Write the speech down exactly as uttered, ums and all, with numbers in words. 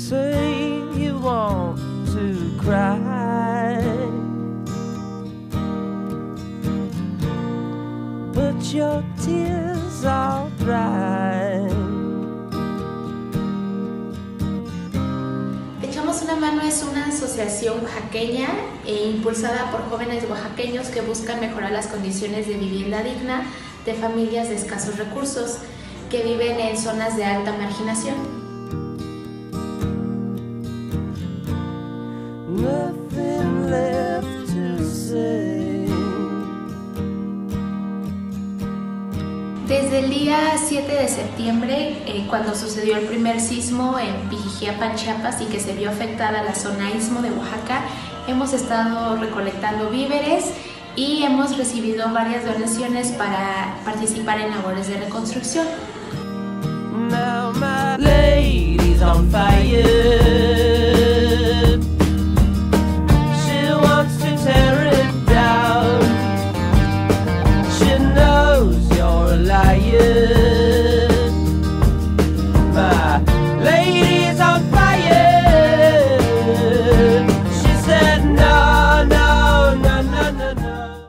say you want to cry, but your tears are dry. Echamos una Mano es una asociación oaxaqueña e impulsada por jóvenes oaxaqueños que buscan mejorar las condiciones de vivienda digna de familias de escasos recursos que viven en zonas de alta marginación. Nothing left to say. Desde el día siete de septiembre, eh, cuando sucedió el primer sismo en Pijijiapan, Chiapas, y que se vio afectada la zona istmo de Oaxaca, hemos estado recolectando víveres y hemos recibido varias donaciones para participar en labores de reconstrucción.